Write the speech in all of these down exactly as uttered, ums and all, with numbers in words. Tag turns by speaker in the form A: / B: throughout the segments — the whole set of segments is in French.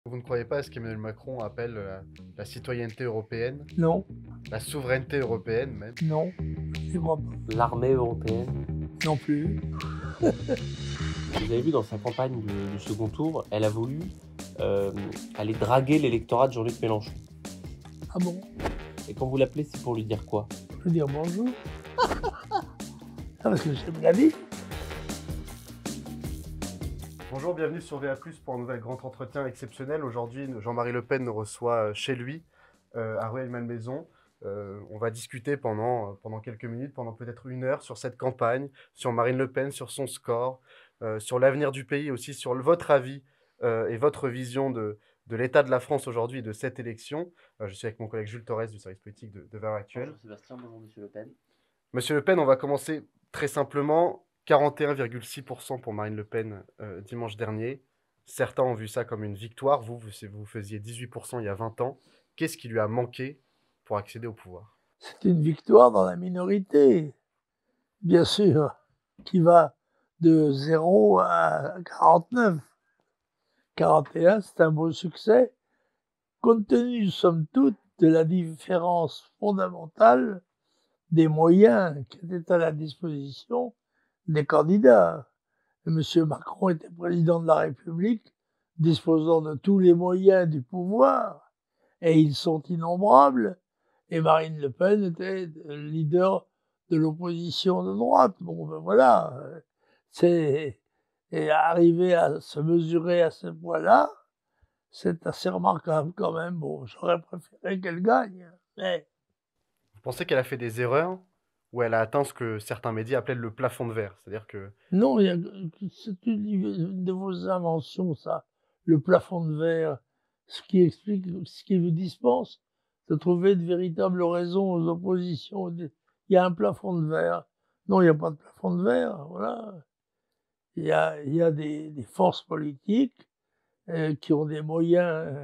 A: Vous ne croyez pas à ce qu'Emmanuel Macron appelle euh, la citoyenneté européenne,
B: Non,
A: la souveraineté européenne même?
B: non, je n'y crois pas.
C: L'armée européenne.
B: Non plus.
C: Vous avez vu dans sa campagne de- du second tour, elle a voulu euh, aller draguer l'électorat de Jean-Luc Mélenchon.
B: Ah bon?
C: Et quand vous l'appelez, c'est pour lui dire quoi?
B: Je veux dire bonjour. Ah, parce que j'aime la vie.
A: Bonjour, bienvenue sur V A plus, pour un nouvel grand entretien exceptionnel. Aujourd'hui, Jean-Marie Le Pen nous reçoit euh, chez lui, euh, à Rueil-Malmaison. Euh, on va discuter pendant, euh, pendant quelques minutes, pendant peut-être une heure, sur cette campagne, sur Marine Le Pen, sur son score, euh, sur l'avenir du pays, aussi sur le- votre avis euh, et votre vision de, de l'état de la France aujourd'hui et de cette élection. Euh, je suis avec mon collègue Jules Torres du service politique de, de Valeurs Actuelles.
C: Bonjour Sébastien, bonjour Monsieur Le Pen.
A: Monsieur Le Pen, on va commencer très simplement. quarante et un virgule six pour cent pour Marine Le Pen euh, dimanche dernier. Certains ont vu ça comme une victoire. Vous, vous, vous faisiez dix-huit pour cent il y a vingt ans. Qu'est-ce qui lui a manqué pour accéder au pouvoir?
B: C'est une victoire dans la minorité, bien sûr, qui va de zéro à quarante-neuf. quarante et un, c'est un beau succès, compte tenu, somme toute, de la différence fondamentale des moyens qui étaient à la disposition des candidats. Monsieur Macron était président de la République, disposant de tous les moyens du pouvoir, et ils sont innombrables, et Marine Le Pen était le leader de l'opposition de droite. Bon, ben voilà, c'est et arriver à se mesurer à ce point-là, c'est assez remarquable quand même. Bon, j'aurais préféré qu'elle gagne, mais
A: Vous pensez qu'elle a fait des erreurs ou elle a atteint ce que certains médias appellent le plafond de verre? C'est-à-dire que
B: non, il y a c'est une une de vos inventions, ça, le plafond de verre, ce qui explique ce qui vous dispense de trouver de véritables raisons aux oppositions. Il y a un plafond de verre. Non, il y a pas de plafond de verre, voilà. Il y a il y a des des forces politiques, heu, qui ont des moyens, heu,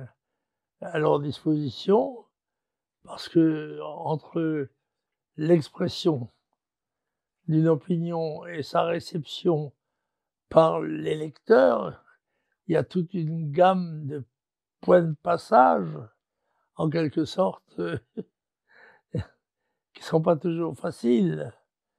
B: à leur disposition parce qu'entre l'expression d'une opinion et sa réception par l'électeur, il y a toute une gamme de points de passage, en quelque sorte, heu, qui sont pas toujours faciles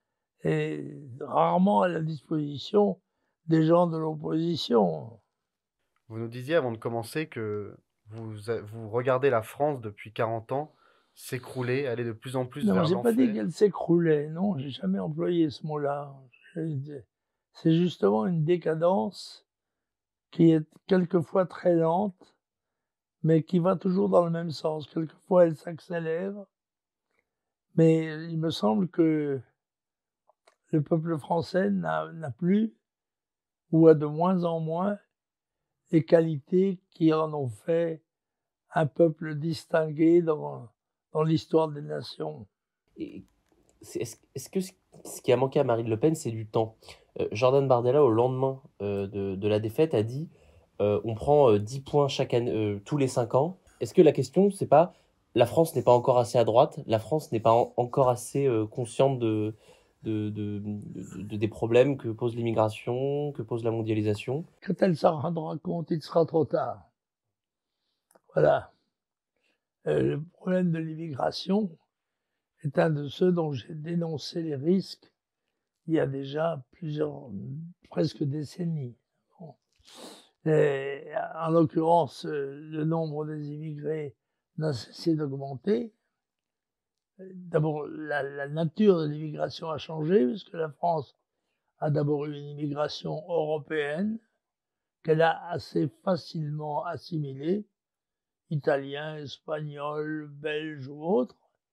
B: et rarement à la disposition des gens de l'opposition.
A: vous nous disiez avant de commencer que vous, a- vous regardez la France depuis quarante ans s'écrouler, aller de plus en plus
B: Non,
A: vers
B: j'ai pas dit
A: l'enfer.
B: qu'elle s'écroulait, non, j'ai jamais employé ce mot-là. J'ai dit c'est justement une décadence qui est quelquefois très lente, mais qui va toujours dans le même sens. Quelquefois, elle s'accélère, mais il me semble que le peuple français n'a n'a plus, ou a de moins en moins, les qualités qui en ont fait un peuple distingué dans dans l'histoire des nations.
C: Et c'est- est-ce, est-ce que ce ce qui a manqué à Marine Le Pen, c'est du temps? Euh, Jordan Bardella, au lendemain euh, de, de la défaite, a dit euh, on prend euh, dix points chaque année, euh, tous les cinq ans. Est-ce que la question, c'est pas la France n'est pas encore assez à droite, la France n'est pas en- encore assez euh, consciente de, de, de- de- de- des problèmes que pose l'immigration, que pose la mondialisation?
B: Quand elle s'en rendra compte, il sera trop tard. Voilà. Heu, le problème de l'immigration est un de ceux dont j'ai dénoncé les risques il y a déjà plusieurs presque décennies. Bon, et en l'occurrence, heu, le nombre des immigrés n'a cessé d'augmenter. Heu, d'abord, la la nature de l'immigration a changé puisque la France a d'abord eu une immigration européenne qu'elle a assez facilement assimilée, italiens, espagnols, belges ou autres.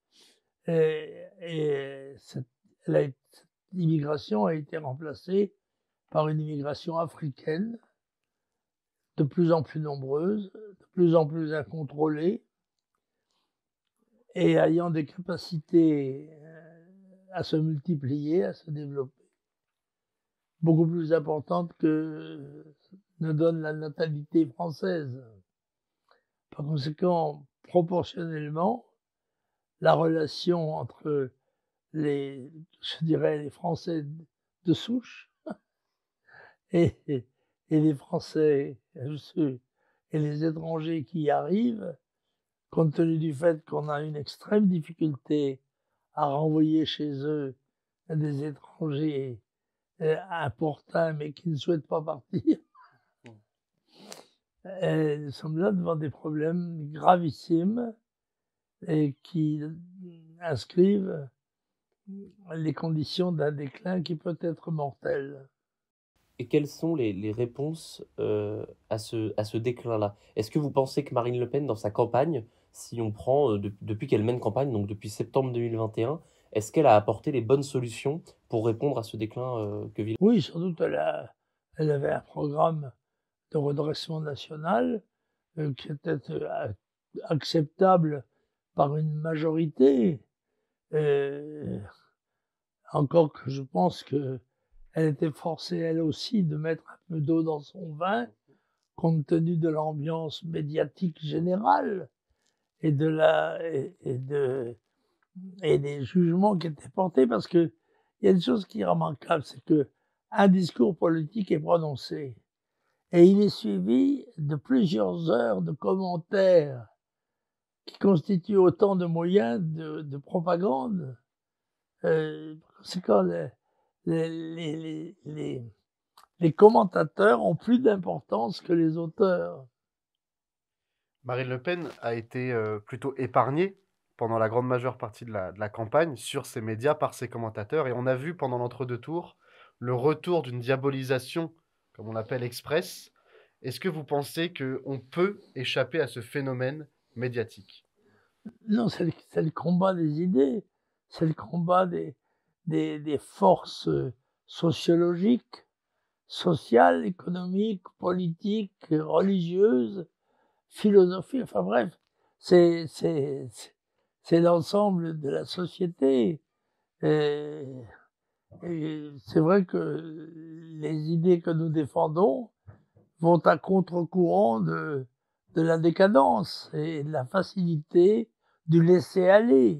B: Et et cette elle a cette immigration a été remplacée par une immigration africaine, de plus en plus nombreuse, de plus en plus incontrôlée et ayant des capacités, heu, à se multiplier, à se développer, beaucoup plus importantes que ne donne la natalité française. Par conséquent, proportionnellement, la relation entre les je dirais les Français de souche et et et les Français, heu, ceux et les étrangers qui y arrivent, compte tenu du fait qu'on a une extrême difficulté à renvoyer chez eux des étrangers euh, importuns mais qui ne souhaitent pas partir, et nous sommes là devant des problèmes gravissimes et qui inscrivent les conditions d'un déclin qui peut être mortel.
C: Et quelles sont les, les réponses euh, à ce, à ce déclin-là? Est-ce que vous pensez que Marine Le Pen, dans sa campagne, si on prend euh, de- depuis qu'elle mène campagne, donc depuis septembre deux mille vingt et un, est-ce qu'elle a apporté les bonnes solutions pour répondre à ce déclin euh, que vit?
B: Oui, sans doute, elle, a, elle avait un programme de redressement national euh, qui était euh, acceptable par une majorité. Euh, encore que je pense que elle était forcée, elle aussi, de mettre un peu d'eau dans son vin, compte tenu de l'ambiance médiatique générale et de la et, et de et des jugements qui étaient portés, parce que il y a une chose qui est remarquable, c'est que un discours politique est prononcé et il est suivi de plusieurs heures de commentaires qui constituent autant de moyens de, de propagande. Euh, c'est quand les, les, les, les, les, les commentateurs ont plus d'importance que les auteurs.
A: Marine Le Pen a été euh, plutôt épargnée pendant la grande majeure partie de la, de la campagne sur ses médias par ses commentateurs. Et on a vu pendant l'entre-deux tours le retour d'une diabolisation, comme on l'appelle express. Est-ce que vous pensez qu'on peut échapper à ce phénomène médiatique?
B: Non, c'est le, c'est le combat des idées, c'est le combat des, des, des forces sociologiques, sociales, économiques, politiques, religieuses, philosophiques, enfin bref, c'est, c'est, c'est, c'est l'ensemble de la société. Et, et c'est vrai que les idées que nous défendons vont à contre-courant de, de la décadence et de la facilité du laisser-aller.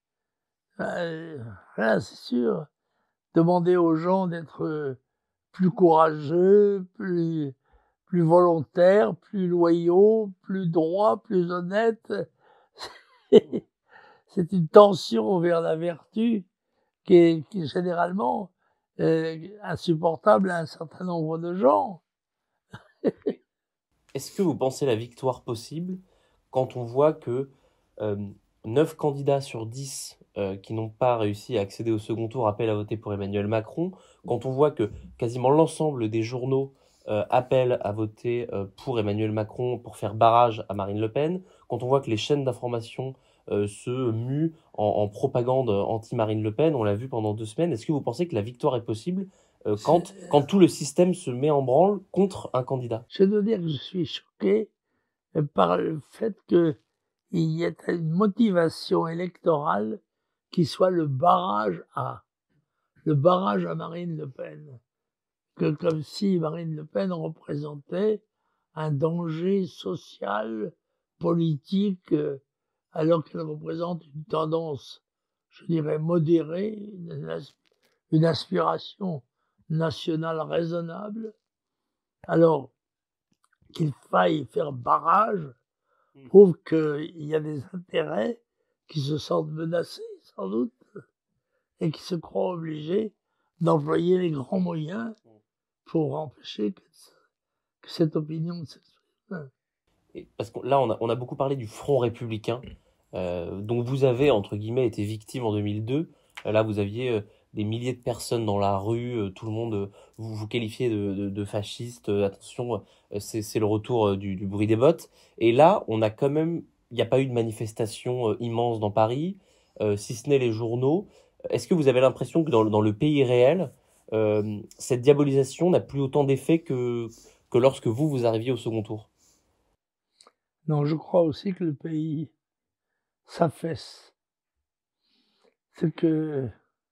B: Euh, voilà, c'est sûr. Demander aux gens d'être plus courageux, plus, plus volontaires, plus loyaux, plus droits, plus honnêtes, c'est une tension vers la vertu qui est, qui est généralement euh, insupportable à un certain nombre de gens.
C: Est-ce que vous pensez la victoire possible quand on voit que euh, neuf candidats sur dix euh, qui n'ont pas réussi à accéder au second tour appellent à voter pour Emmanuel Macron, quand on voit que quasiment l'ensemble des journaux euh, appellent à voter euh, pour Emmanuel Macron pour faire barrage à Marine Le Pen, quand on voit que les chaînes d'information euh, se muent en, en propagande anti-Marine Le Pen, on l'a vu pendant deux semaines, est-ce que vous pensez que la victoire est possible euh, quand, quand tout le système se met en branle contre un candidat?
B: Je dois dire que je suis choqué par le fait qu'il y ait une motivation électorale qui soit le barrage à, le barrage à Marine Le Pen. Que, comme si Marine Le Pen représentait un danger social, politique, euh, alors qu'elle représente une tendance, je dirais, modérée, une, une aspiration nationale raisonnable. Alors qu'il faille faire barrage prouve qu'il y a des intérêts qui se sentent menacés, sans doute, et qui se croient obligés d'employer les grands moyens pour empêcher que, que cette opinion s'exprime.
C: Et parce que là, on a, on a beaucoup parlé du Front républicain, euh, dont vous avez, entre guillemets, été victime en deux mille deux. Euh, là, vous aviez euh, des milliers de personnes dans la rue, euh, tout le monde, euh, vous vous qualifiez de, de, de fasciste. Euh, attention, euh, c'est, c'est le retour euh, du, du bruit des bottes. Et là, on a quand même, il n'y a pas eu de manifestation euh, immense dans Paris, euh, si ce n'est les journaux. Est-ce que vous avez l'impression que dans, dans le pays réel, euh, cette diabolisation n'a plus autant d'effet que, que lorsque vous, vous arriviez au second tour?
B: Non, je crois aussi que le pays s'affaisse. C'est que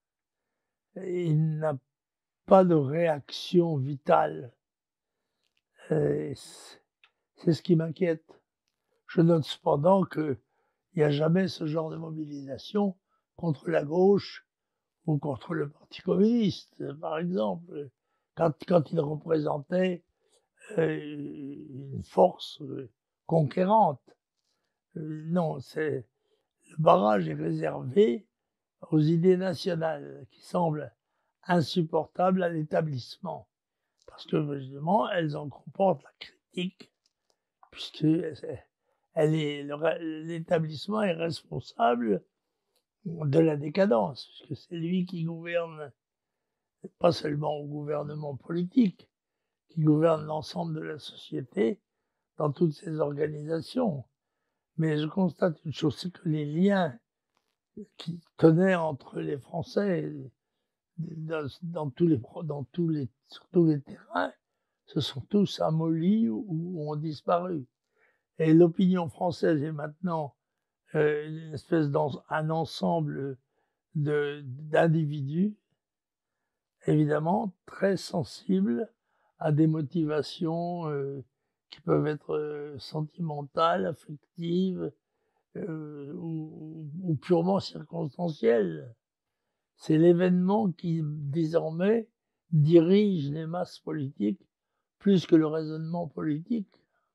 B: il n'a pas de réaction vitale. Et c'est ce qui m'inquiète. Je note cependant qu'il n'y a jamais ce genre de mobilisation contre la gauche ou contre le Parti communiste, par exemple, quand, quand il représentait euh, une force euh, conquérante. Euh, non, c'est le barrage est réservé aux idées nationales qui semblent insupportables à l'établissement. Parce que justement, elles en comportent la critique, puisque elle est, l'établissement est responsable de la décadence, puisque c'est lui qui gouverne, pas seulement au gouvernement politique, qui gouverne l'ensemble de la société dans toutes ses organisations. Mais je constate une chose, c'est que les liens qui tenaient entre les Français dans, dans tous les, dans tous les, sur tous les terrains se sont tous amollis ou, ou ont disparu. Et l'opinion française est maintenant euh, une espèce d'un ensemble de d'individus, évidemment très sensibles à des motivations euh, qui peuvent être euh, sentimentales, affectives euh, ou, ou purement circonstancielles. C'est l'événement qui désormais dirige les masses politiques plus que le raisonnement politique.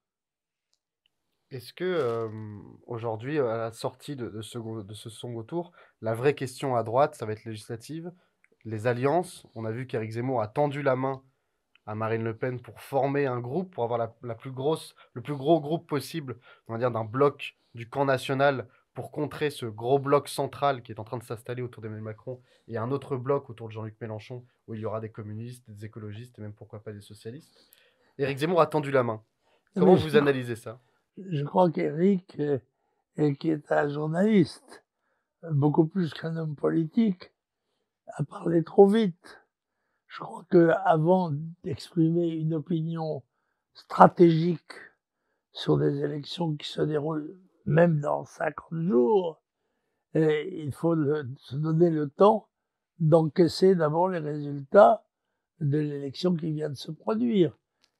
A: Est-ce que euh, aujourd'hui, à la sortie de, de, ce, de ce second tour, la vraie question à droite, ça va être législative, les alliances. On a vu qu'Éric Zemmour a tendu la main à Marine Le Pen pour former un groupe, pour avoir la, la plus grosse, le plus gros groupe possible, on va dire d'un bloc du camp national pour contrer ce gros bloc central qui est en train de s'installer autour d'Emmanuel Macron et un autre bloc autour de Jean-Luc Mélenchon où il y aura des communistes, des écologistes et même pourquoi pas des socialistes. Éric Zemmour a tendu la main. Comment vous analysez ça?
B: Je crois qu'Éric, euh, qui est un journaliste, beaucoup plus qu'un homme politique, a parlé trop vite. Je crois qu'avant d'exprimer une opinion stratégique sur des élections qui se déroulent même dans cinquante jours, et il faut le, se donner le temps d'encaisser d'abord les résultats de l'élection qui vient de se produire,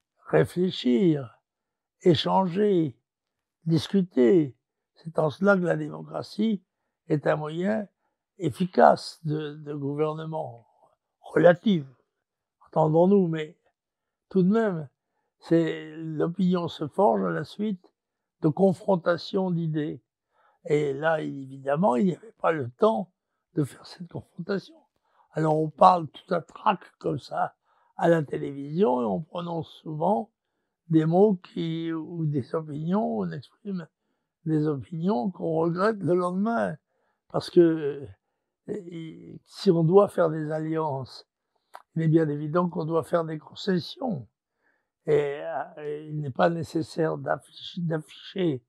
B: réfléchir, échanger, discuter. C'est en cela que la démocratie est un moyen efficace de, de gouvernement relatif, entendons-nous, mais tout de même, c'est l'opinion se forge à la suite de confrontations d'idées. Et là, évidemment, il n'y avait pas le temps de faire cette confrontation. Alors on parle tout à trac comme ça à la télévision et on prononce souvent des mots qui, ou des opinions, on exprime des opinions qu'on regrette le lendemain. Parce que et, si on doit faire des alliances, il est bien évident qu'on doit faire des concessions. Et, et il n'est pas nécessaire d'afficher, d'afficher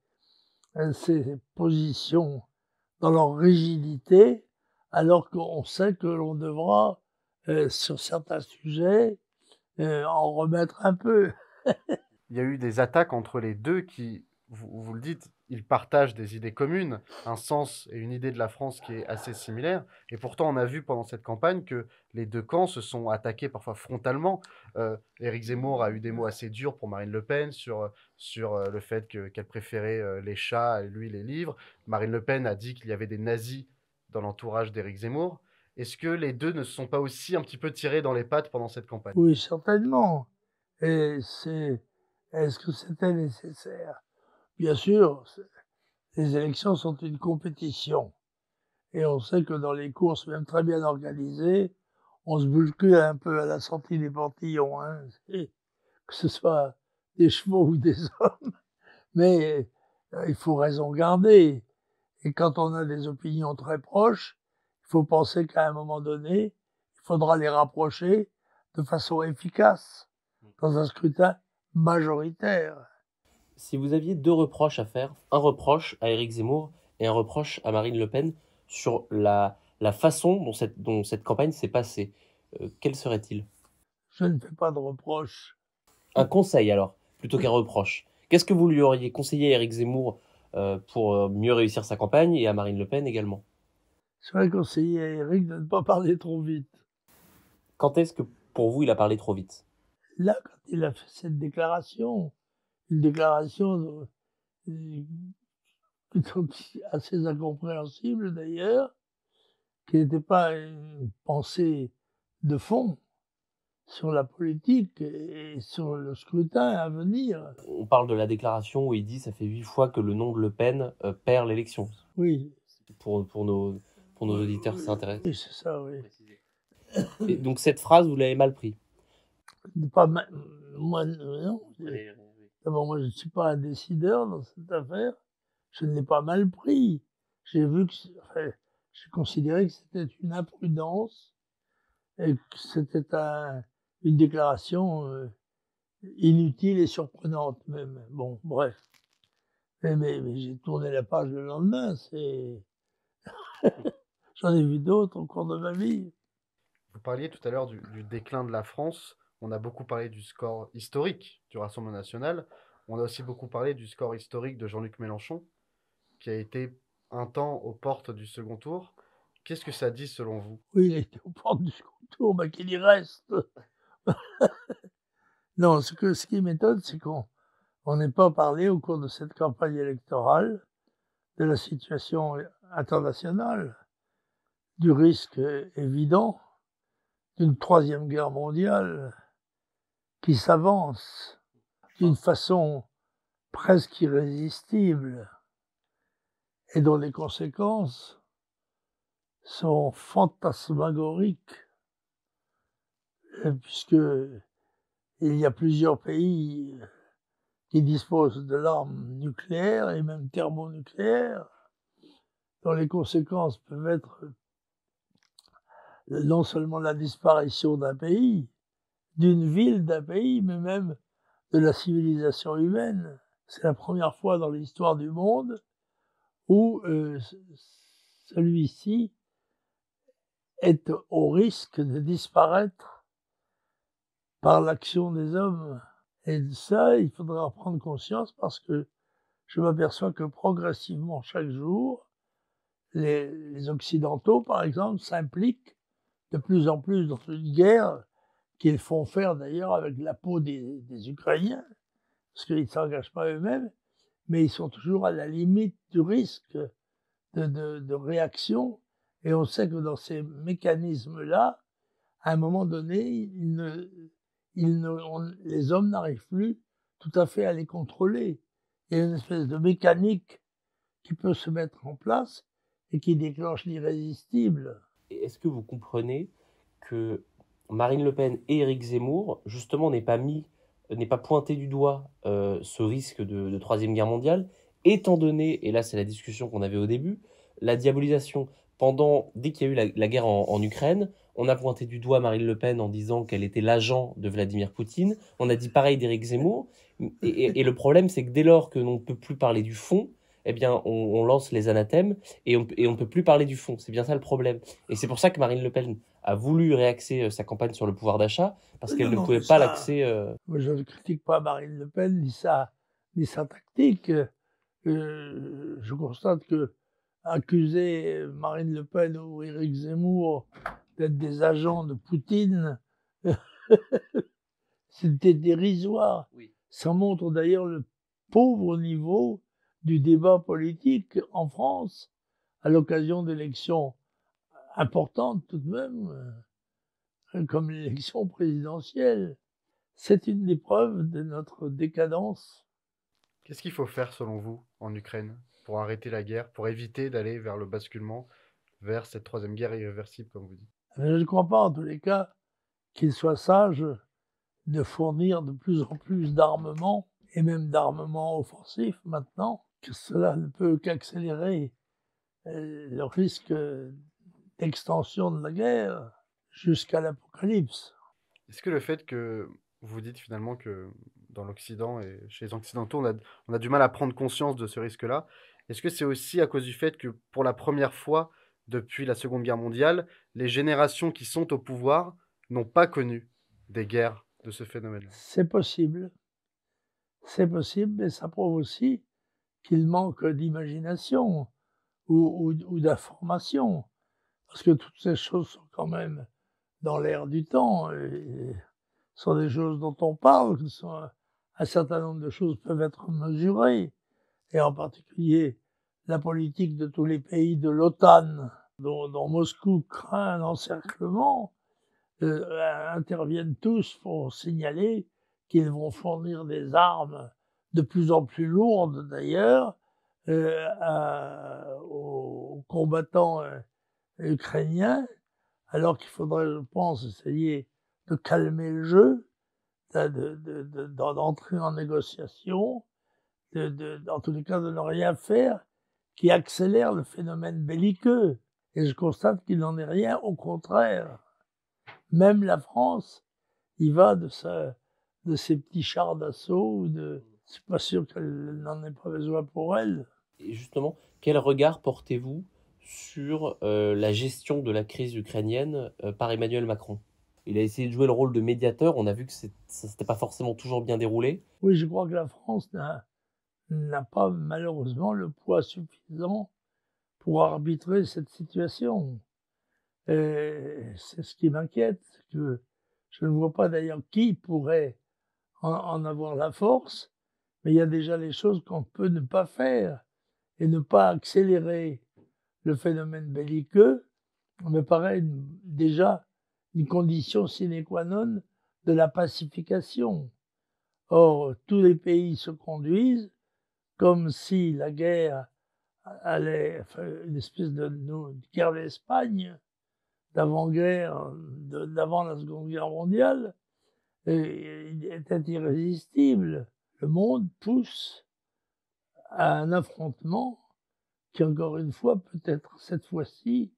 B: ces positions dans leur rigidité, alors qu'on sait que l'on devra, euh, sur certains sujets, euh, en remettre un peu.
A: Il y a eu des attaques entre les deux qui, vous, vous le dites, ils partagent des idées communes, un sens et une idée de la France qui est assez similaire. Et pourtant, on a vu pendant cette campagne que les deux camps se sont attaqués parfois frontalement. Euh, Éric Zemmour a eu des mots assez durs pour Marine Le Pen sur, sur euh, le fait que, qu'elle préférait euh, les chats et lui les livres. Marine Le Pen a dit qu'il y avait des nazis dans l'entourage d'Éric Zemmour. Est-ce que les deux ne se sont pas aussi un petit peu tirés dans les pattes pendant cette campagne?
B: Oui, certainement. Et c'est, est-ce que c'était nécessaire? Bien sûr, les élections sont une compétition. Et on sait que dans les courses, même très bien organisées, on se bouscule un peu à la sortie des portillons, hein, que ce soit des chevaux ou des hommes. Mais euh, il faut raison garder. Et quand on a des opinions très proches, il faut penser qu'à un moment donné, il faudra les rapprocher de façon efficace dans un scrutin majoritaire.
C: Si vous aviez deux reproches à faire, un reproche à Éric Zemmour et un reproche à Marine Le Pen sur la, la façon dont cette, dont cette campagne s'est passée, euh, quel serait-il?
B: Je ne fais pas de reproches.
C: Un conseil alors, plutôt qu'un reproche. Qu'est-ce que vous lui auriez conseillé à Éric Zemmour euh, pour euh, mieux réussir sa campagne et à Marine Le Pen également?
B: J'aurais conseillé à Éric de ne pas parler trop vite.
C: Quand est-ce que pour vous il a parlé trop vite?
B: Là, quand il a fait cette déclaration, une déclaration euh, assez incompréhensible d'ailleurs, qui n'était pas une pensée de fond, sur la politique et sur le scrutin à venir.
C: On parle de la déclaration où il dit ça fait huit fois que le nom de Le Pen euh, perd l'élection.
B: Oui.
C: Pour, pour, nos, pour nos auditeurs qui s'intéressent.
B: Oui, c'est ça, oui.
C: Et donc cette phrase, vous l'avez mal pris.
B: Pas mal. Moi, non. D'abord, moi, je ne suis pas un décideur dans cette affaire. Je ne l'ai pas mal pris. J'ai vu que, enfin, j'ai considéré que c'était une imprudence et que c'était un, une déclaration euh, inutile et surprenante même. Bon, bref. Mais, mais, mais j'ai tourné la page le lendemain. C'est j'en ai vu d'autres au cours de ma vie.
A: Vous parliez tout à l'heure du, du déclin de la France. On a beaucoup parlé du score historique du Rassemblement national. On a aussi beaucoup parlé du score historique de Jean-Luc Mélenchon, qui a été un temps aux portes du second tour. Qu'est-ce que ça dit selon vous?
B: Oui, il a été aux portes du second tour, mais qu'il y reste. Non, ce, que, ce qui m'étonne, c'est qu'on on n'ait pas parlé au cours de cette campagne électorale de la situation internationale, du risque évident d'une troisième guerre mondiale qui s'avance d'une façon presque irrésistible et dont les conséquences sont fantasmagoriques, puisque il y a plusieurs pays qui disposent de l'arme nucléaire et même thermonucléaire, dont les conséquences peuvent être non seulement la disparition d'un pays, d'une ville d'un pays, mais même de la civilisation humaine. C'est la première fois dans l'histoire du monde où euh, celui-ci est au risque de disparaître par l'action des hommes. Et de ça, il faudra en prendre conscience parce que je m'aperçois que progressivement, chaque jour, les, les Occidentaux, par exemple, s'impliquent de plus en plus dans une guerre qu'ils font faire d'ailleurs avec la peau des, des Ukrainiens, parce qu'ils ne s'engagent pas eux-mêmes, mais ils sont toujours à la limite du risque de, de, de réaction. Et on sait que dans ces mécanismes-là, à un moment donné, ils ne, ils ne, on, les hommes n'arrivent plus tout à fait à les contrôler. Il y a une espèce de mécanique qui peut se mettre en place et qui déclenche l'irrésistible.
C: Est-ce que vous comprenez que Marine Le Pen et Éric Zemmour, justement, n'aient pas mis, n'aient pas pointé du doigt euh, ce risque de, de troisième guerre mondiale, étant donné, et là c'est la discussion qu'on avait au début, la diabolisation pendant, dès qu'il y a eu la, la guerre en, en Ukraine, on a pointé du doigt Marine Le Pen en disant qu'elle était l'agent de Vladimir Poutine, on a dit pareil d'Éric Zemmour, et, et, et le problème c'est que dès lors que l'on ne peut plus parler du fond, eh bien, on, on lance les anathèmes et on et on peut plus parler du fond. C'est bien ça le problème. Et c'est pour ça que Marine Le Pen a voulu réaxer euh, sa campagne sur le pouvoir d'achat, parce qu'elle
B: non,
C: ne
B: non,
C: pouvait pas
B: ça,
C: l'axer... Euh...
B: Moi, je ne critique pas Marine Le Pen ni sa, ni sa tactique. Euh, je constate que accuser Marine Le Pen ou Éric Zemmour d'être des agents de Poutine, c'était dérisoire.
C: Oui.
B: Ça montre d'ailleurs le pauvre niveau du débat politique en France à l'occasion d'élections importantes tout de même, euh, comme l'élection présidentielle. C'est une des preuves de notre décadence.
A: Qu'est-ce qu'il faut faire selon vous en Ukraine pour arrêter la guerre, pour éviter d'aller vers le basculement, vers cette troisième guerre irréversible, comme vous dites?
B: Je ne crois pas en tous les cas qu'il soit sage de fournir de plus en plus d'armements, et même d'armements offensifs maintenant, que cela ne peut qu'accélérer le risque d'extension de la guerre jusqu'à l'apocalypse.
A: Est-ce que le fait que vous dites finalement que dans l'Occident et chez les Occidentaux, on a, on a du mal à prendre conscience de ce risque-là, est-ce que c'est aussi à cause du fait que pour la première fois depuis la Seconde Guerre mondiale, les générations qui sont au pouvoir n'ont pas connu des guerres de ce phénomène?
B: C'est possible. C'est possible, mais ça prouve aussi qu'il manque d'imagination ou, ou, ou d'information. Parce que toutes ces choses sont quand même dans l'air du temps. Et sont des choses dont on parle. Sont, un certain nombre de choses peuvent être mesurées. Et en particulier, la politique de tous les pays de l'OTAN, dont, dont Moscou craint l'encerclement, euh, interviennent tous pour signaler qu'ils vont fournir des armes de plus en plus lourdes d'ailleurs euh, à- aux combattants euh, ukrainiens, alors qu'il faudrait, je pense, essayer de calmer le jeu, de- de- de- de- d'entrer en négociation, de, de, en tous les cas de ne rien faire qui accélère le phénomène belliqueux. Et je constate qu'il n'en est rien, au contraire. Même la France, il va de, sa, de ses petits chars d'assaut, de, je suis pas sûr qu'elle n'en ait pas besoin pour elle.
C: Et justement, quel regard portez-vous sur euh, la gestion de la crise ukrainienne euh, par Emmanuel Macron? Il a essayé de jouer le rôle de médiateur, on a vu que c'est- ça s'était pas forcément toujours bien déroulé.
B: Oui, je crois que la France n'a n'a pas malheureusement le poids suffisant pour arbitrer cette situation. Et c'est ce qui m'inquiète, que je ne vois pas d'ailleurs qui pourrait en, en avoir la force, mais il y a déjà les choses qu'on peut ne pas faire et ne pas accélérer le phénomène belliqueux me paraît une- déjà une condition sine qua non de la pacification. Or, tous les pays se conduisent comme si la guerre allait, enfin, une espèce de, de guerre d'Espagne, d'avant-guerre, de- d'avant la Seconde Guerre mondiale, et, et était irrésistible. Le monde pousse à un affrontement qui, encore une fois, peut être cette fois-ci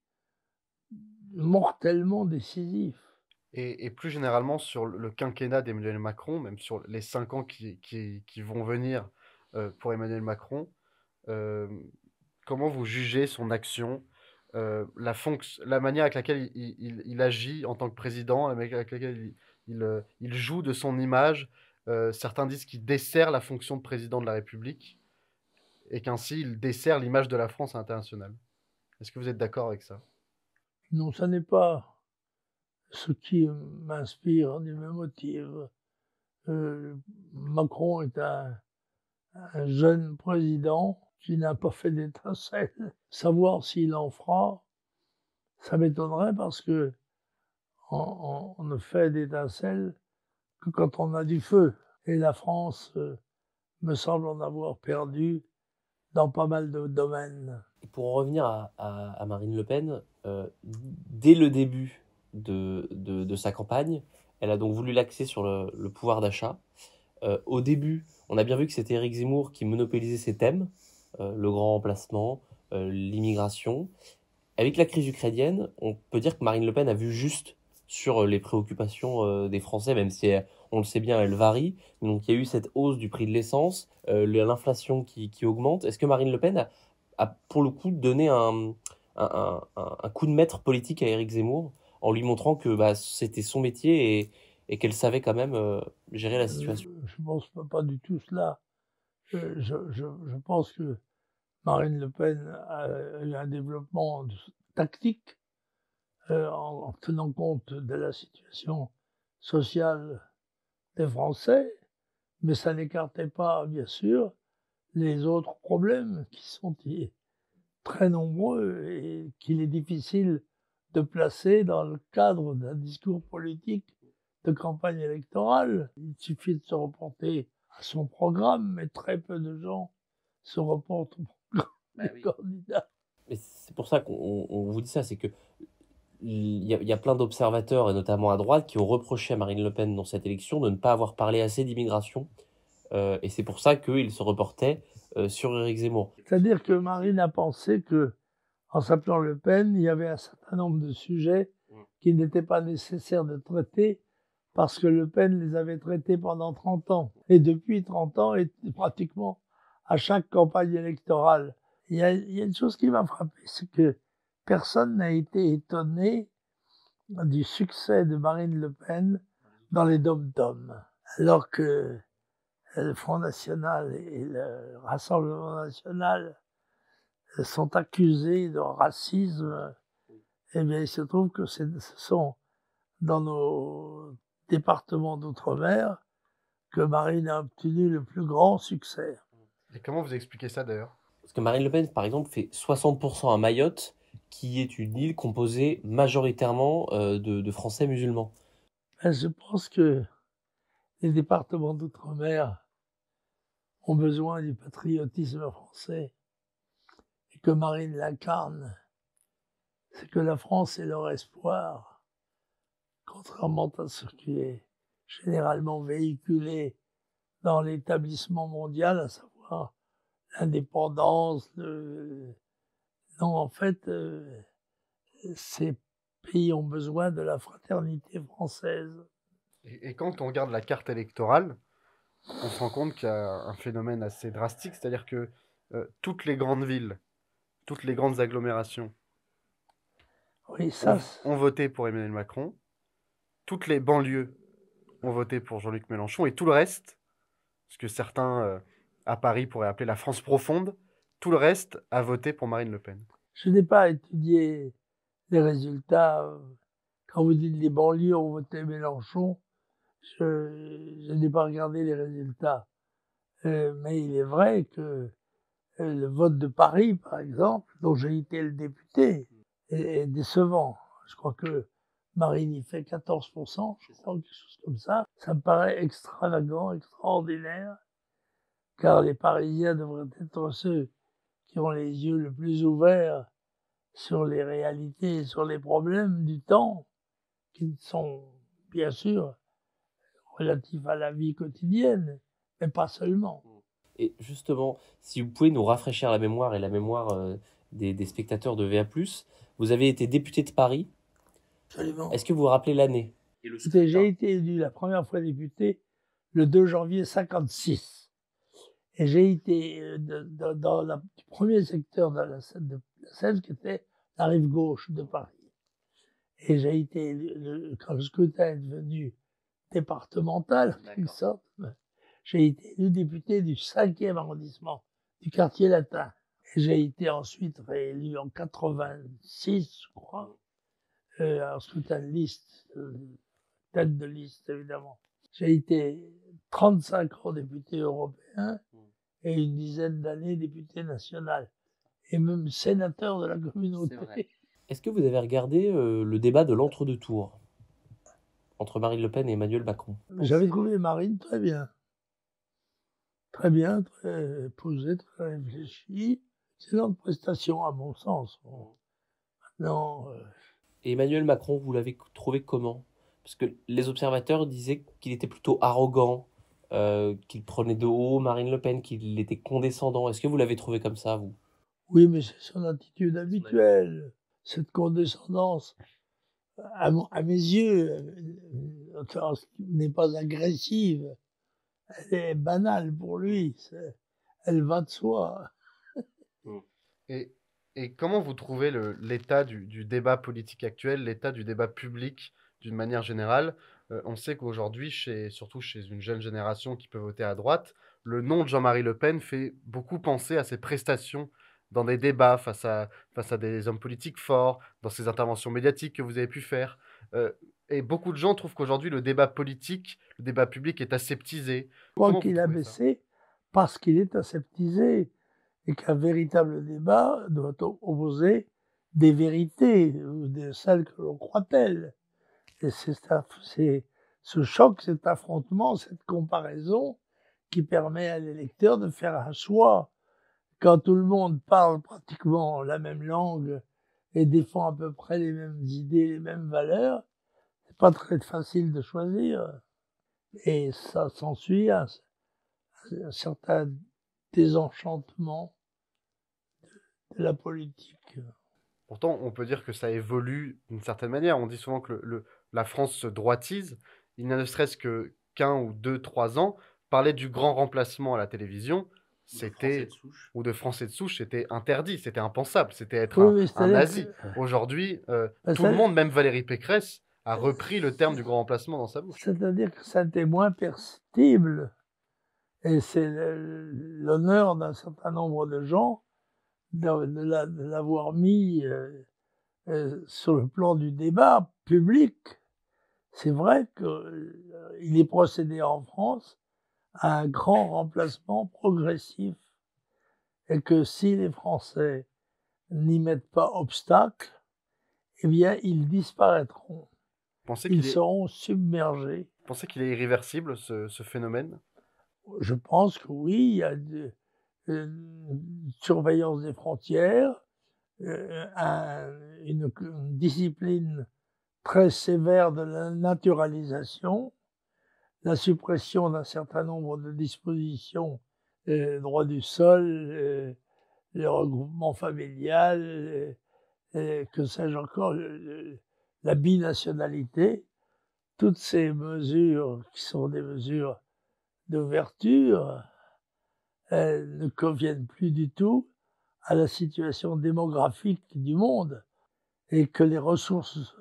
B: mortellement décisif.
A: Et, et plus généralement sur le le quinquennat d'Emmanuel Macron, même sur les cinq ans qui, qui, qui vont venir euh, pour Emmanuel Macron, euh, comment vous jugez son action, euh, la, fonc- la manière avec laquelle il, il- il agit en tant que président, la manière avec laquelle il, il, euh, il joue de son image. Euh, certains disent qu'il dessert la fonction de président de la République et qu'ainsi il dessert l'image de la France à l'international. Est-ce que vous êtes d'accord avec ça?
B: Non, ça n'est pas ce qui m'inspire ni me motive. Euh, Macron est un, un jeune président qui n'a pas fait d'étincelle. Savoir s'il en fera, ça m'étonnerait parce que on, on- on ne fait d'étincelle que quand on a du feu. Et la France euh, me semble en avoir perdu dans pas mal de domaines.
C: Et pour en revenir à, à- à Marine Le Pen, euh, dès le début de, de- de sa campagne, elle a donc voulu l'axer sur le, le pouvoir d'achat. Euh, au début, on a bien vu que c'était Éric Zemmour qui monopolisait ces thèmes, euh, le grand remplacement, euh, l'immigration. Avec la crise ukrainienne, on peut dire que Marine Le Pen a vu juste sur les préoccupations euh, des Français, même si elle- on le sait bien, elle varie. Donc il y a eu cette hausse du prix de l'essence, euh, l'inflation qui, qui augmente. Est-ce que Marine Le Pen a, a, pour le coup donné un, un, un, un coup de maître politique à Éric Zemmour en lui montrant que bah, c'était son métier et, et qu'elle savait quand même euh, gérer la situation?
B: Euh, je pense pas, pas du tout cela. Euh, je, je, je pense que Marine Le Pen a eu un développement tactique euh, en, en tenant compte de la situation sociale des Français, mais ça n'écartait pas, bien sûr, les autres problèmes qui sont i- très nombreux et qu'il est difficile de placer dans le cadre d'un discours politique de campagne électorale. Il suffit de se reporter à son programme, mais très peu de gens se reportent au programme
C: Bah
B: des
C: oui.
B: candidats.
C: Mais c'est pour ça qu'on on vous dit ça, c'est que il y a, il y a plein d'observateurs, et notamment à droite, qui ont reproché à Marine Le Pen dans cette élection de ne pas avoir parlé assez d'immigration. Euh, et c'est pour ça qu'il se reportait euh, sur Éric Zemmour.
B: C'est-à-dire que Marine a pensé que, en s'appelant Le Pen, il y avait un certain nombre de sujets qui n'étaient pas nécessaires de traiter parce que Le Pen les avait traités pendant trente ans. Et depuis trente ans, et pratiquement à chaque campagne électorale. Il y a, il y a une chose qui m'a frappé, c'est que personne n'a été étonné du succès de Marine Le Pen dans les dom-toms, alors que le Front National et le Rassemblement National sont accusés de racisme. Eh bien, il se trouve que ce sont dans nos départements d'outre-mer que Marine a obtenu le plus grand succès.
A: Et comment vous expliquez ça d'ailleurs?
C: Parce que Marine Le Pen, par exemple, fait soixante pour cent à Mayotte, qui est une île composée majoritairement euh, de, de Français musulmans.
B: Ben, je pense que les départements d'outre-mer ont besoin du patriotisme français et que Marine l'incarne. C'est que la France est leur espoir, contrairement à ce qui est généralement véhiculé dans l'établissement mondial, à savoir l'indépendance. Le... Non, en fait, euh, ces pays ont besoin de la fraternité française.
A: Et, et quand on regarde la carte électorale, on se rend compte qu'il y a un phénomène assez drastique, c'est-à-dire que euh, toutes les grandes villes, toutes les grandes agglomérations
B: Oui, ça,
A: ont, ont voté pour Emmanuel Macron, toutes les banlieues ont voté pour Jean-Luc Mélenchon, et tout le reste, ce que certains euh, à Paris pourraient appeler la France profonde, tout le reste a voté pour Marine Le Pen.
B: Je n'ai pas étudié les résultats. Quand vous dites les banlieues ont voté Mélenchon, je, je n'ai pas regardé les résultats. Euh, mais il est vrai que euh, le vote de Paris, par exemple, dont j'ai été le député, est, est décevant. Je crois que Marine y fait quatorze pour cent, je crois, quelque chose comme ça. Ça me paraît extravagant, extraordinaire, car les Parisiens devraient être ceux qui ont les yeux le plus ouverts sur les réalités, sur les problèmes du temps, qui sont bien sûr relatifs à la vie quotidienne, mais pas seulement.
C: Et justement, si vous pouvez nous rafraîchir la mémoire et la mémoire euh, des, des spectateurs de V A plus, vous avez été député de Paris.
B: Absolument.
C: Est-ce que vous vous rappelez l'année?
B: J'ai été élu la première fois député le deux janvier cinquante-six. Et j'ai été euh, de, de, dans le premier secteur de la, de la Seine, qui était la rive gauche de Paris. Et j'ai été, le, quand le scrutin est devenu départemental, en quelque sorte, j'ai été élu député du cinquième arrondissement, du quartier latin. Et j'ai été ensuite réélu en quatre-vingt-six, je crois, euh, en scrutin de liste, euh, tête de liste évidemment. J'ai été trente-cinq ans député européen et une dizaine d'années député national, et même sénateur de la communauté.
C: Est-ce que vous avez regardé euh, le débat de l'entre-deux tours entre Marine Le Pen et Emmanuel Macron?
B: J'avais trouvé Marine très bien. Très bien, très posée, très réfléchie. Excellente prestation, à mon sens. Bon. Maintenant, euh...
C: Et Emmanuel Macron, vous l'avez trouvé comment? Parce que les observateurs disaient qu'il était plutôt arrogant, euh, qu'il prenait de haut Marine Le Pen, qu'il était condescendant. Est-ce que vous l'avez trouvé comme ça, vous?
B: Oui, mais c'est son attitude habituelle. Cette condescendance, à, mon, à mes yeux, euh, n'est pas agressive. Elle est banale pour lui. Elle va de soi.
A: Et, et comment vous trouvez le, l'état du, du débat politique actuel, l'état du débat public d'une manière générale? euh, On sait qu'aujourd'hui, chez, surtout chez une jeune génération qui peut voter à droite, le nom de Jean-Marie Le Pen fait beaucoup penser à ses prestations dans des débats face à, face à des hommes politiques forts, dans ses interventions médiatiques que vous avez pu faire. Euh, et beaucoup de gens trouvent qu'aujourd'hui, le débat politique, le débat public est aseptisé.
B: Je crois qu'il a baissé parce qu'il est aseptisé et qu'un véritable débat doit opposer des vérités, de celles que l'on croit telles. Et c'est, c'est ce choc, cet affrontement, cette comparaison qui permet à l'électeur de faire un choix. Quand tout le monde parle pratiquement la même langue et défend à peu près les mêmes idées, les mêmes valeurs, c'est pas très facile de choisir. Et ça s'ensuit un, un certain désenchantement de, de la politique.
A: Pourtant, on peut dire que ça évolue d'une certaine manière. On dit souvent que le, le, la France se droitise. Il n'y a ne serait-ce que qu'un ou deux, trois ans, parler du grand remplacement à la télévision, c'était, ou de Français de souche, c'était interdit, c'était impensable, c'était être oui, un, un nazi. Que... Aujourd'hui, euh, bah, tout ça... le monde, même Valérie Pécresse, a repris le terme du grand remplacement dans sa bouche.
B: C'est-à-dire que c'était moins perceptible. Et c'est l'honneur d'un certain nombre de gens de, de l'avoir mis euh, euh, sur le plan du débat public. C'est vrai qu'il euh, est procédé en France à un grand remplacement progressif et que si les Français n'y mettent pas obstacle, eh bien, ils disparaîtront.
A: Pensez
B: Ils
A: qu'il est,
B: seront submergés.
A: pensez qu'il est irréversible, ce, ce phénomène?
B: Je pense que oui, il y a de, une surveillance des frontières, euh, un, une, une discipline très sévère de la naturalisation, la suppression d'un certain nombre de dispositions, euh, droit du sol, euh, le regroupement familial, euh, euh, que sais-je encore, le, le, la binationalité, toutes ces mesures qui sont des mesures d'ouverture, elles ne conviennent plus du tout à la situation démographique du monde et que les ressources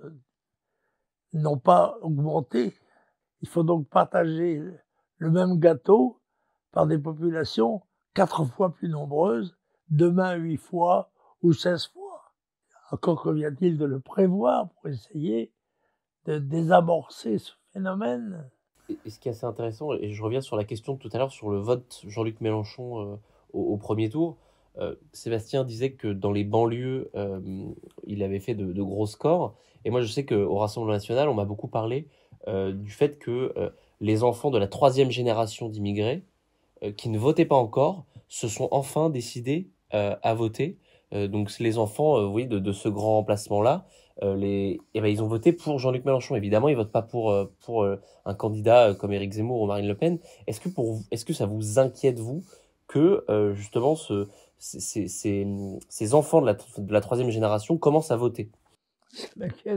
B: n'ont pas augmenté. Il faut donc partager le même gâteau par des populations quatre fois plus nombreuses, demain huit fois ou seize fois. Encore convient-il de le prévoir pour essayer de désamorcer ce phénomène.
C: Et, et ce qui est assez intéressant, et je reviens sur la question de tout à l'heure sur le vote Jean-Luc Mélenchon euh, au, au premier tour, euh, Sébastien disait que dans les banlieues, euh, il avait fait de, de gros scores. Et moi, je sais qu'au Rassemblement national, on m'a beaucoup parlé euh, du fait que euh, les enfants de la troisième génération d'immigrés, euh, qui ne votaient pas encore, se sont enfin décidés euh, à voter. Euh, donc les enfants, euh, oui, de, de ce grand emplacement-là, euh, les, eh ben, ils ont voté pour Jean-Luc Mélenchon. Évidemment, ils votent pas pour euh, pour euh, un candidat euh, comme Éric Zemmour ou Marine Le Pen. Est-ce que pour vous, est-ce que ça vous inquiète vous que euh, justement ce, ces, ces, ces, ces enfants de la, de la troisième génération commencent à voter?
B: Ça m'inquiète.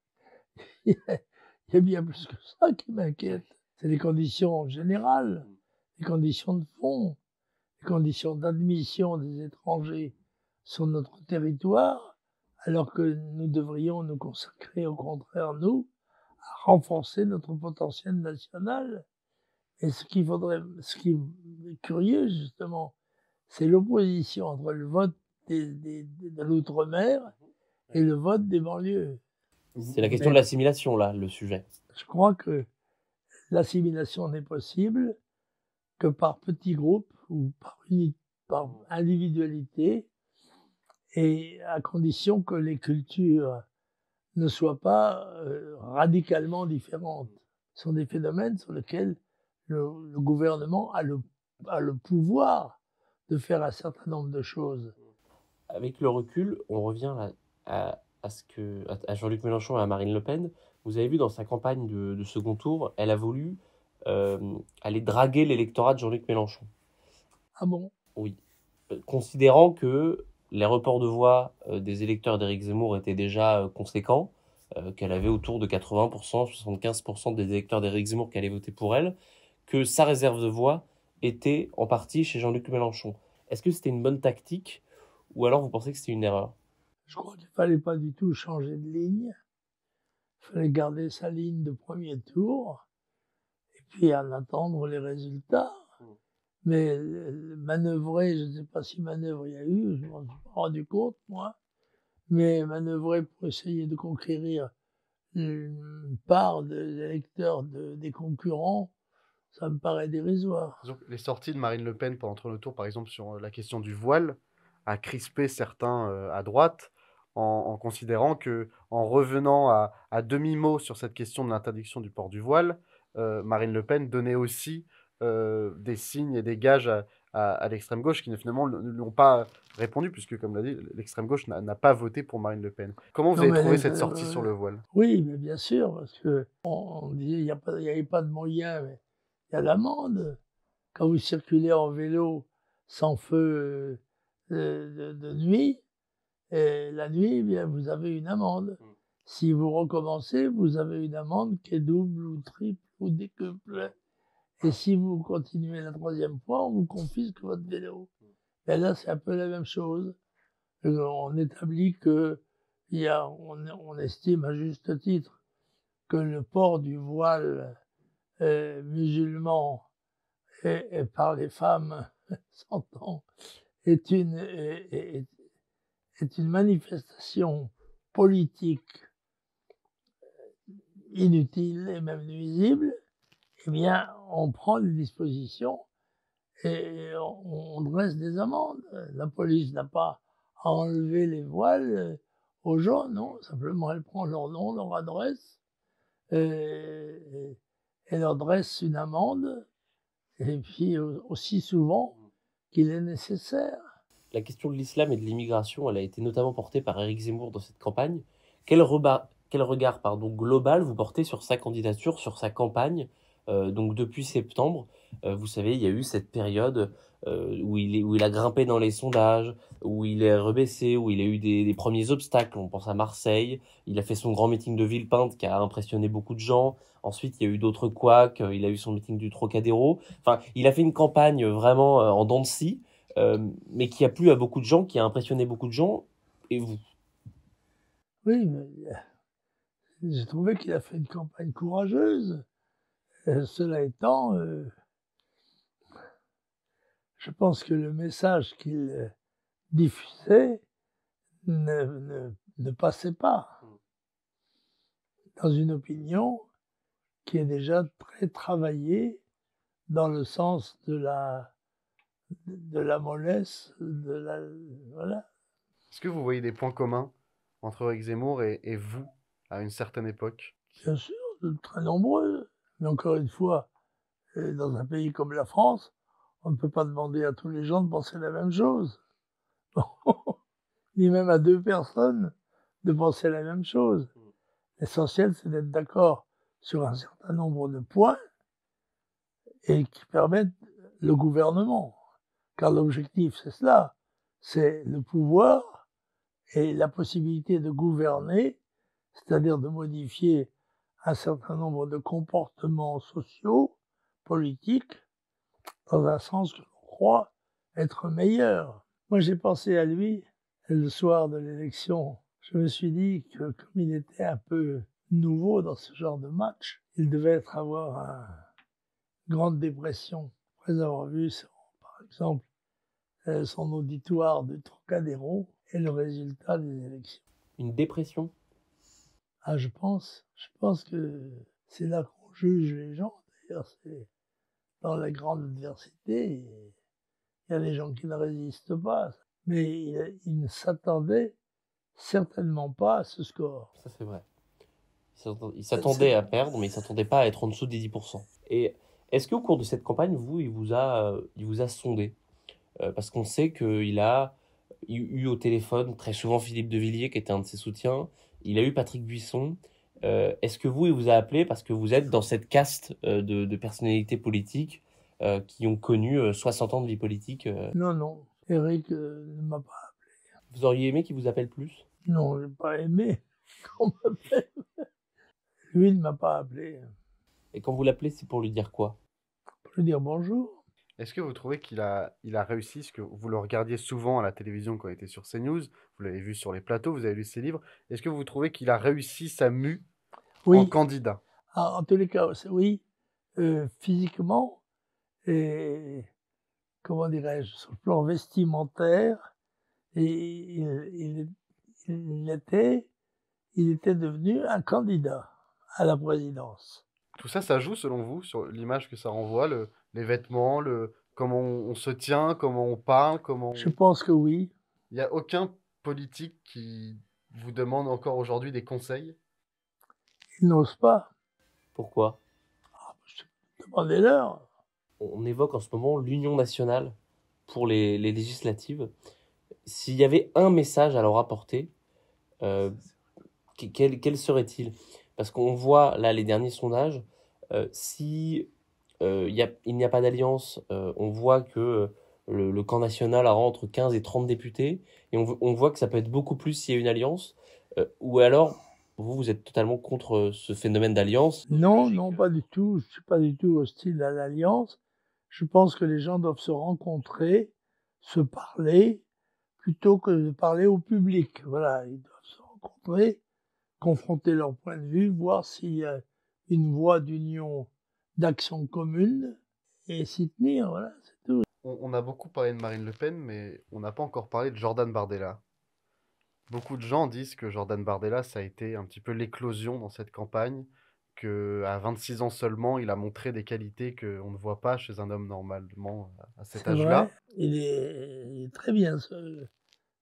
B: Il y a bien plus que ça qui m'inquiète. C'est les conditions générales, les conditions de fond, les conditions d'admission des étrangers sur notre territoire, alors que nous devrions nous consacrer au contraire, nous, à renforcer notre potentiel national. Et ce qu'il faudrait, ce qui est curieux justement, c'est l'opposition entre le vote des, des, de l'outre-mer et le vote des banlieues.
C: C'est la question
B: Mais
C: de l'assimilation, là, le sujet.
B: je crois que l'assimilation n'est possible que par petits groupes ou par, uni, par individualité, et à condition que les cultures ne soient pas euh, radicalement différentes. Ce sont des phénomènes sur lesquels le, le gouvernement a le, a le pouvoir de faire un certain nombre de choses.
C: Avec le recul, on revient là à, à, ce que, à, à Jean-Luc Mélenchon et à Marine Le Pen. Vous avez vu dans sa campagne de, de second tour, elle a voulu euh, aller draguer l'électorat de Jean-Luc Mélenchon.
B: Ah bon?
C: Oui. Euh, Considérant que les reports de voix euh, des électeurs d'Éric Zemmour étaient déjà euh, conséquents, euh, qu'elle avait autour de quatre-vingts pour cent, soixante-quinze pour cent des électeurs d'Éric Zemmour qui allaient voter pour elle, que sa réserve de voix était en partie chez Jean-Luc Mélenchon. Est-ce que c'était une bonne tactique ou alors vous pensez que c'était une erreur?
B: Je crois qu'il ne fallait pas du tout changer de ligne. Il fallait garder sa ligne de premier tour et puis en attendre les résultats. Mais euh, manœuvrer, je ne sais pas si manœuvre il y a eu, je ne m'en suis pas rendu compte, moi, mais manœuvrer pour essayer de conquérir une part des électeurs de, des concurrents, ça me paraît dérisoire.
A: Donc, les sorties de Marine Le Pen pendant entre le tour, par exemple, sur euh, la question du voile, a crispé certains euh, à droite en, en considérant que, en revenant à, à demi-mot sur cette question de l'interdiction du port du voile, euh, Marine Le Pen donnait aussi euh, des signes et des gages à, à, à l'extrême gauche qui ne, finalement ne lui ont pas répondu, puisque, comme l'a dit, l'extrême gauche n'a n'a pas voté pour Marine Le Pen. Comment vous
B: Non,
A: avez
B: mais
A: trouvé
B: les-
A: cette sortie
B: euh,
A: sur le voile?
B: Oui, mais bien sûr, parce que on, on disait il n'y avait pas de moyens, mais il y a l'amende. Quand vous circulez en vélo sans feu euh, de, de nuit, et la nuit, eh bien, vous avez une amende.
C: Mm.
B: Si vous recommencez, vous avez une amende qui est double ou triple ou décuple. Et si vous continuez la troisième fois, on vous confisque votre vélo. Et là, c'est un peu la même chose. Euh, On établit que il y a, on, on estime à juste titre que le port du voile euh, musulman et, et par les femmes, s'entend, est une, est, est, est une manifestation politique inutile et même nuisible. Eh bien, on prend des dispositions et on, on dresse des amendes. La police n'a pas à enlever les voiles euh, aux gens, non. Simplement, elle prend leur nom, leur adresse, et, et leur dresse une amende, et puis euh, aussi souvent qu'il est nécessaire.
C: La question de l'islam et de l'immigration, elle a été notamment portée par Éric Zemmour dans cette campagne. Quel, reba- quel regard pardon, global vous portez sur sa candidature, sur sa campagne euh, donc depuis septembre, euh, vous savez, il y a eu cette période euh, où, il est, où il a grimpé dans les sondages, où il est rebaissé, où il a eu des, des premiers obstacles. On pense à Marseille. Il a fait son grand meeting de Villepinte qui a impressionné beaucoup de gens. Ensuite, il y a eu d'autres couacs. Il a eu son meeting du Trocadéro. Enfin, il a fait une campagne vraiment euh, en dents de scie. Euh, mais qui a plu à beaucoup de gens, qui a impressionné beaucoup de gens, et vous?
B: Oui, mais euh, j'ai trouvé qu'il a fait une campagne courageuse. Euh, cela étant, euh, je pense que le message qu'il euh, diffusait ne, ne, ne passait pas dans une opinion qui est déjà très travaillée dans le sens de la, de la mollesse, de la, voilà.
A: Est-ce que vous voyez des points communs entre Éric Zemmour et, et vous à une certaine époque?
B: Bien sûr, de très nombreux. Mais encore une fois, euh, dans un pays comme la France, on ne peut pas demander à tous les gens de penser la même chose. Ni même à deux personnes de penser la même chose. L'essentiel, c'est d'être d'accord sur un certain nombre de points et qui permettent le gouvernement. Car l'objectif, c'est cela, c'est le pouvoir et la possibilité de gouverner, c'est-à-dire de modifier un certain nombre de comportements sociaux, politiques, dans un sens que l'on croit être meilleur. Moi, j'ai pensé à lui le soir de l'élection. Je me suis dit que comme il était un peu nouveau dans ce genre de match, il devait être avoir une grande dépression après avoir vu, son, par exemple, euh, son auditoire du Trocadéro et le résultat des élections.
C: Une dépression?
B: Ah, je pense, je pense que c'est là qu'on juge les gens. D'ailleurs, c'est dans la grande adversité, il y a des gens qui ne résistent pas. Mais il, il ne s'attendait certainement pas à ce score.
C: Ça, c'est vrai. Il s'attendait à perdre, mais il s'attendait pas à être en dessous des dix pour cent. Et est-ce qu'au cours de cette campagne, vous, il vous a, euh, il vous a sondé? Euh, Parce qu'on sait qu'il a eu au téléphone très souvent Philippe de Villiers, qui était un de ses soutiens. Il a eu Patrick Buisson. Euh, est-ce que vous, il vous a appelé parce que vous êtes dans cette caste euh, de, de personnalités politiques euh, qui ont connu euh, soixante ans de vie politique euh...
B: Non, non. Éric euh, ne m'a pas appelé.
C: Vous auriez aimé qu'il vous appelle plus?
B: Non, je n'ai pas aimé qu'on m'appelle. Lui ne m'a pas appelé.
C: Et quand vous l'appelez, c'est pour lui dire quoi?
B: Pour lui dire bonjour.
A: Est-ce que vous trouvez qu'il a, il a réussi, ce que vous le regardiez souvent à la télévision quand il était sur CNews, vous l'avez vu sur les plateaux, vous avez lu ses livres, est-ce que vous trouvez qu'il a réussi sa mue
B: oui.
A: en candidat?
B: Ah, en tous les cas, oui, euh, physiquement et, comment dirais-je, sur le plan vestimentaire, et il, il, il, était, il était devenu un candidat à la présidence.
A: Tout ça, ça joue selon vous sur l'image que ça renvoie, le, les vêtements, le, comment on, on se tient, comment on parle, comment...
B: Je pense que oui.
A: Il n'y a aucun politique qui vous demande encore aujourd'hui des conseils?
B: Il n'ose pas.
C: Pourquoi?
B: Ah, demandez-leur.
C: On évoque en ce moment l'Union nationale pour les, les législatives. S'il y avait un message à leur apporter, euh, quel, quel serait-il? Parce qu'on voit là les derniers sondages, euh, si euh, y a, il n'y a pas d'alliance, euh, on voit que le, le camp national a entre quinze et trente députés, et on, on voit que ça peut être beaucoup plus s'il y a une alliance, euh, ou alors vous, vous êtes totalement contre ce phénomène d'alliance?
B: Non, non, pas du tout. Je ne suis pas du tout hostile à l'alliance. Je pense que les gens doivent se rencontrer, se parler, plutôt que de parler au public. Voilà, ils doivent se rencontrer, confronter leurs points de vue, voir s'il y a une voie d'union, d'action commune, et s'y tenir, voilà, c'est tout.
A: On, on a beaucoup parlé de Marine Le Pen, mais on n'a pas encore parlé de Jordan Bardella. Beaucoup de gens disent que Jordan Bardella, ça a été un petit peu l'éclosion dans cette campagne, qu'à vingt-six ans seulement, il a montré des qualités qu'on ne voit pas chez un homme normalement à cet âge-là.
B: Il est, il est très bien, ce,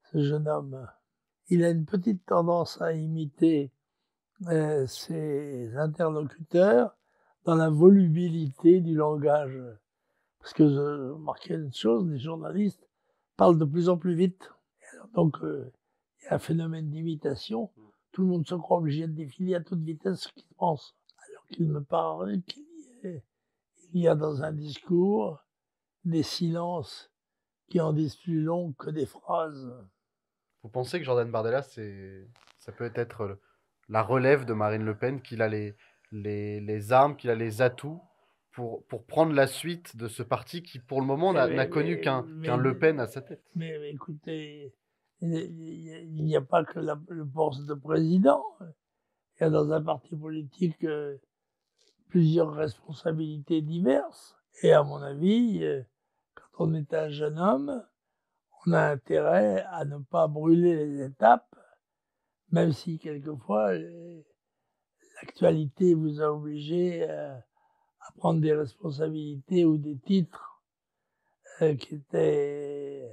B: ce jeune homme. Il a une petite tendance à imiter euh, ses interlocuteurs dans la volubilité du langage. Parce que je remarquais une chose, les journalistes parlent de plus en plus vite. Alors donc, euh, il y a un phénomène d'imitation. Tout le monde se croit obligé de défiler à toute vitesse ce qu'il pense. Alors qu'il me paraît qu'il y, est- il y a dans un discours des silences qui en disent plus long que des phrases.
A: Vous pensez que Jordan Bardella, c'est, ça peut être le- la relève de Marine Le Pen, qu'il a les, les, les armes, qu'il a les atouts pour, pour prendre la suite de ce parti qui, pour le moment, n'a
B: Mais,
A: n'a
B: mais,
A: connu
B: mais,
A: qu'un qu'un
B: mais,
A: Le Pen à sa tête?
B: mais- mais écoutez, il n'y a, il n'y a pas que la- le poste de président. Il y a dans un parti politique euh, plusieurs responsabilités diverses. Et à mon avis, euh, quand on est un jeune homme, on a intérêt à ne pas brûler les étapes, même si quelquefois euh, l'actualité vous a obligé euh, à prendre des responsabilités ou des titres euh, qui étaient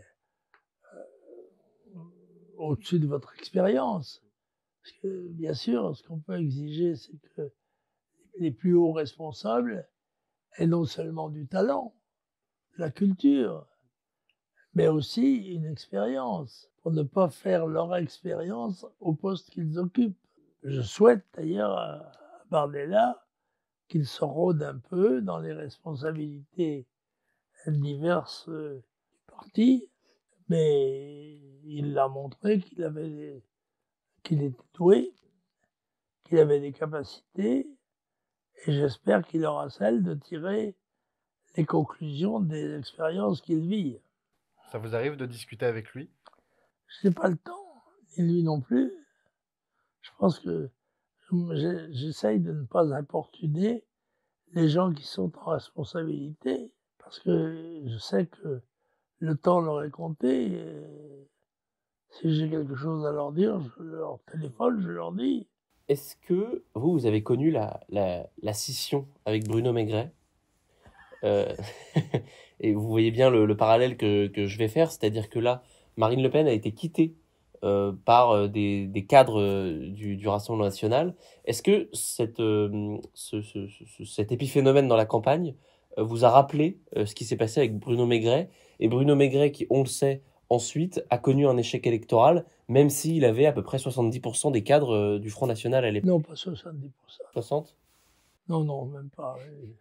B: au-dessus de votre expérience. Parce que, bien sûr, ce qu'on peut exiger, c'est que les plus hauts responsables aient non seulement du talent, de la culture, mais aussi une expérience, pour ne pas faire leur expérience au poste qu'ils occupent. Je souhaite d'ailleurs à Bardella qu'il se rôde un peu dans les responsabilités diverses du parti, mais il a montré qu'il avait, qu'il était doué, qu'il avait des capacités, et j'espère qu'il aura celle de tirer les conclusions des expériences qu'il vit.
A: Ça vous arrive de discuter avec lui?
B: Je n'ai pas le temps, ni lui non plus. Je pense que j'ai- j'essaye de ne pas importuner les gens qui sont en responsabilité, parce que je sais que le temps leur est compté. Et si j'ai quelque chose à leur dire, je leur téléphone, je leur dis.
C: Est-ce que vous, vous avez connu la, la, la scission avec Bruno Maigret? Euh, et vous voyez bien le, le parallèle que, que je vais faire, c'est-à-dire que là, Marine Le Pen a été quittée euh, par euh, des, des cadres euh, du, du Rassemblement national. Est-ce que cette, euh, ce, ce- ce- cet épiphénomène dans la campagne euh, vous a rappelé euh, ce qui s'est passé avec Bruno Maigret? Et Bruno Maigret, qui, on le sait, ensuite a connu un échec électoral, même s'il avait à peu près soixante-dix pour cent des cadres euh, du Front National à l'époque.
B: Non, pas soixante-dix pour cent.
C: soixante?
B: Non, non, même pas.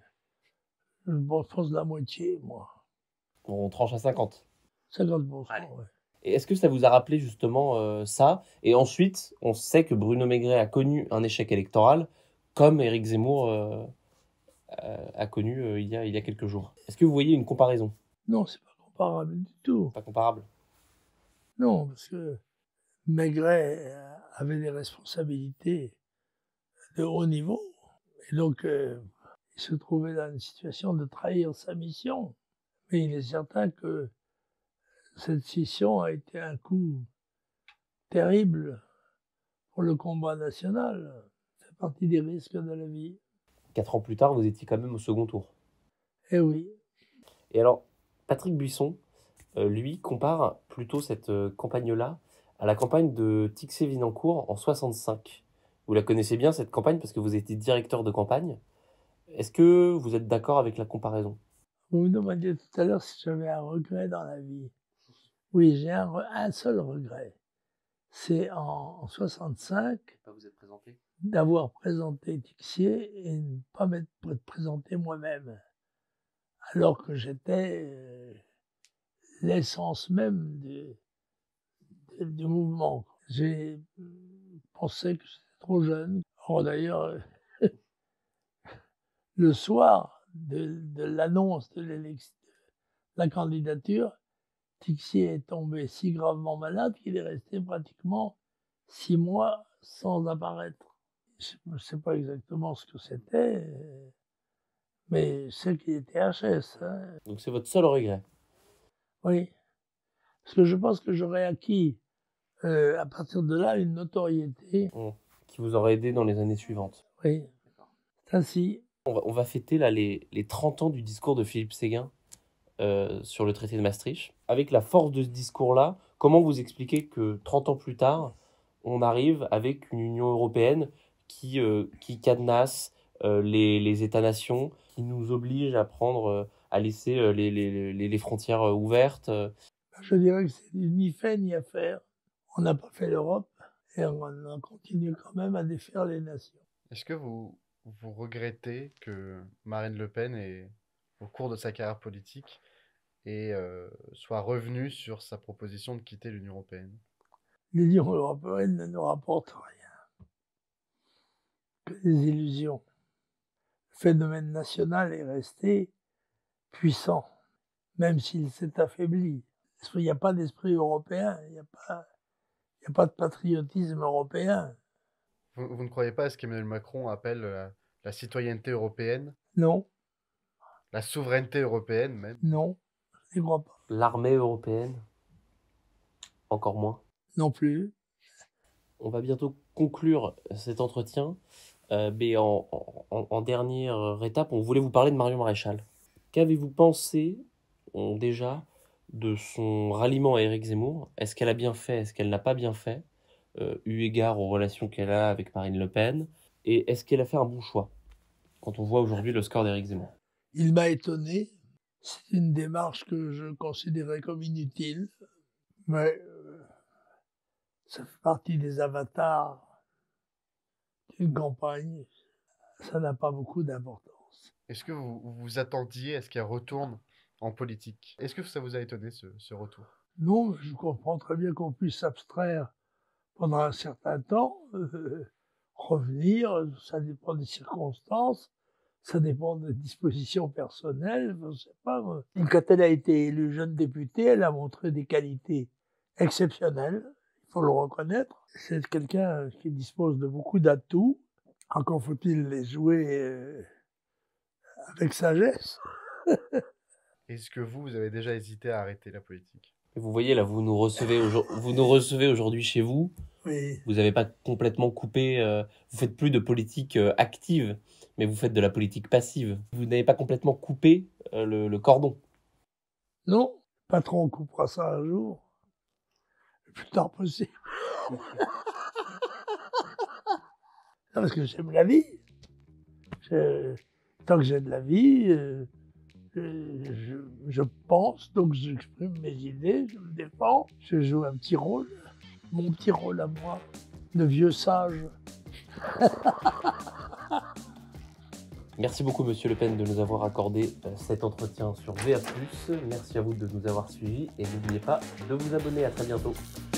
B: Je pense la moitié, moi.
C: On tranche à cinquante.
B: cinquante pour cent,
C: Allez.
B: ouais.
C: Et est-ce que ça vous a rappelé justement euh, ça? Et ensuite, on sait que Bruno Maigret a connu un échec électoral, comme Éric Zemmour euh, a, a connu euh, il y a, il y a quelques jours. Est-ce que vous voyez une comparaison?
B: Non, c'est pas comparable du tout.
C: Pas comparable?
B: Non, parce que Maigret avait des responsabilités de haut niveau. Et donc, euh, il se trouvait dans une situation de trahir sa mission. Mais il est certain que cette scission a été un coup terrible pour le combat national. Ça fait partie des risques de la vie.
C: Quatre ans plus tard, vous étiez quand même au second tour.
B: Eh oui.
C: Et alors, Patrick Buisson, euh, lui, compare plutôt cette euh, campagne-là à la campagne de Tixier-Vinancourt en soixante-cinq. Vous la connaissez bien, cette campagne, parce que vous étiez directeur de campagne. Est-ce que vous êtes d'accord avec la comparaison?
B: Vous me demandiez tout à l'heure si j'avais un regret dans la vie. Oui, j'ai un, un seul regret. C'est en, en soixante-cinq
C: Vous êtes présenté?
B: d'avoir présenté Tixier et ne pas m'être pré- présenté moi-même, alors que j'étais euh, l'essence même du, du, du mouvement. J'ai euh, pensé que j'étais trop jeune. Or d'ailleurs, euh, le soir de, de l'annonce de l'élection, la candidature, Tixier est tombé si gravement malade qu'il est resté pratiquement six mois sans apparaître. Je ne sais pas exactement ce que c'était, euh, mais je sais qu'il était H S. Hein.
C: Donc c'est votre seul regret?
B: Oui, parce que je pense que j'aurais acquis euh, à partir de là une notoriété.
C: Mmh. Qui vous aurait aidé dans les années suivantes?
B: Oui, c'est ainsi.
C: On va, on va fêter là les, les trente ans du discours de Philippe Séguin euh, sur le traité de Maastricht. Avec la force de ce discours-là, Comment vous expliquez que trente ans plus tard, on arrive avec une Union européenne qui, euh, qui cadenasse euh, les, les États-nations, qui nous oblige à prendre, euh, à laisser euh, les, les, les, les frontières euh, ouvertes euh.
B: Je dirais que c'est ni fait ni à faire. On n'a pas fait l'Europe et on a continué quand même à défaire les nations.
A: Est-ce que vous, vous regrettez que Marine Le Pen, ait, au cours de sa carrière politique, et euh, soit revenue sur sa proposition de quitter l'Union européenne?
B: L'Union européenne ne nous rapporte rien, que des illusions. Le phénomène national est resté puissant, même s'il s'est affaibli. Il n'y a pas d'esprit européen, il n'y a pas, il n'y a pas de patriotisme européen.
A: Vous, vous ne croyez pas à ce qu'Emmanuel Macron appelle la, la citoyenneté européenne?
B: Non,
A: La souveraineté européenne même?
B: non, je n'y crois pas.
C: L'armée européenne, encore moins.
B: Non plus.
C: On va bientôt conclure cet entretien, euh, mais en, en, en dernière étape, on voulait vous parler de Marion Maréchal. Qu'avez-vous pensé on, déjà de son ralliement à Éric Zemmour? Est-ce qu'elle a bien fait? Est-ce qu'elle n'a pas bien fait, euh, eu égard aux relations qu'elle a avec Marine Le Pen? Et est-ce qu'elle a fait un bon choix, quand on voit aujourd'hui le score d'Éric Zemmour?
B: Il m'a étonné. C'est une démarche que je considérais comme inutile, mais euh, ça fait partie des avatars d'une campagne. Ça n'a pas beaucoup d'importance.
A: Est-ce que vous vous attendiez à ce qu'elle retourne en politique? Est-ce que ça vous a étonné, ce, ce retour?
B: Non, je comprends très bien qu'on puisse s'abstraire pendant un certain temps, euh, revenir, ça dépend des circonstances, ça dépend des dispositions personnelles, je ne sais pas. Et quand elle a été élue jeune députée, elle a montré des qualités exceptionnelles, il faut le reconnaître. C'est quelqu'un qui dispose de beaucoup d'atouts, encore faut-il les jouer euh, avec sagesse.
A: Est-ce que vous, vous avez déjà hésité à arrêter la politique?
C: Vous voyez, là, vous nous recevez, vous nous recevez aujourd'hui chez vous.
B: Oui.
C: Vous n'avez pas complètement coupé, euh, vous faites plus de politique euh, active, mais vous faites de la politique passive. Vous n'avez pas complètement coupé euh, le, le cordon.
B: Non, le patron coupera ça un jour, le plus tard possible. Non, parce que j'aime la vie. Je, tant que j'ai de la vie, euh, je, je pense, donc j'exprime mes idées, je me défends, je joue un petit rôle, mon petit rôle à moi, de vieux sage.
C: Merci beaucoup, Monsieur Le Pen, de nous avoir accordé euh, cet entretien sur V A plus. Merci à vous de nous avoir suivis et n'oubliez pas de vous abonner. À très bientôt.